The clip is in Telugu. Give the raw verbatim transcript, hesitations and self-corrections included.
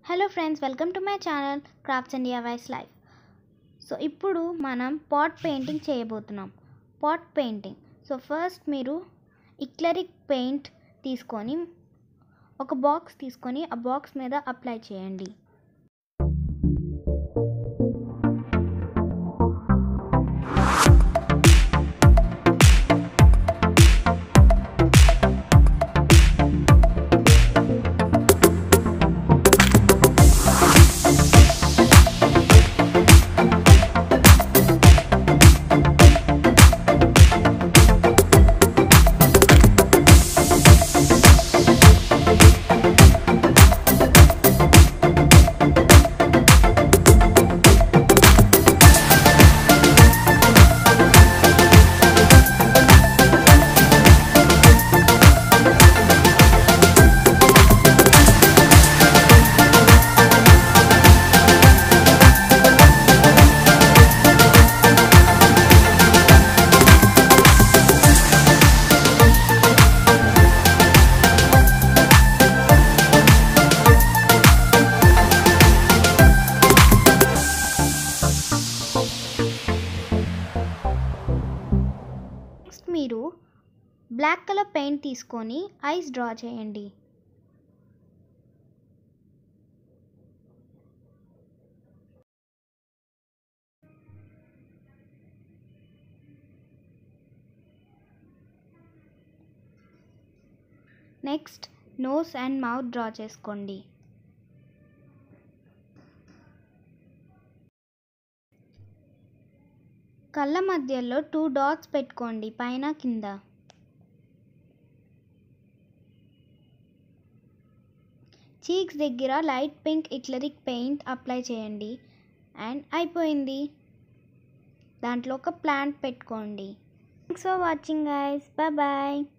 Hello friends, welcome to my channel crafts and DIYs life. So ఇప్పుడు మనం పాట్ పెయింటింగ్ చేయబోతున్నాం. పాట్ పెయింటింగ్ సో ఫస్ట్ మీరు ఇక్లరిక్ పెయింట్ తీసుకొని ఒక బాక్స్ తీసుకొని ఆ బాక్స్ మీద అప్లై చేయండి. మీరు బ్లాక్ కలర్ పెయింట్ తీసుకొని ఐస్ డ్రా చేయండి. Next nose and mouth draw చేసుకోండి. కళ్ళ మధ్యలో టూ డాట్స్ పెట్టుకోండి, పైన కింద. చీక్స్ దగ్గర light pink acrylic paint apply చేయండి అండ్ అయిపోయింది. దాంట్లో ఒక ప్లాంట్ పెట్టుకోండి. Thanks for watching guys, bye bye.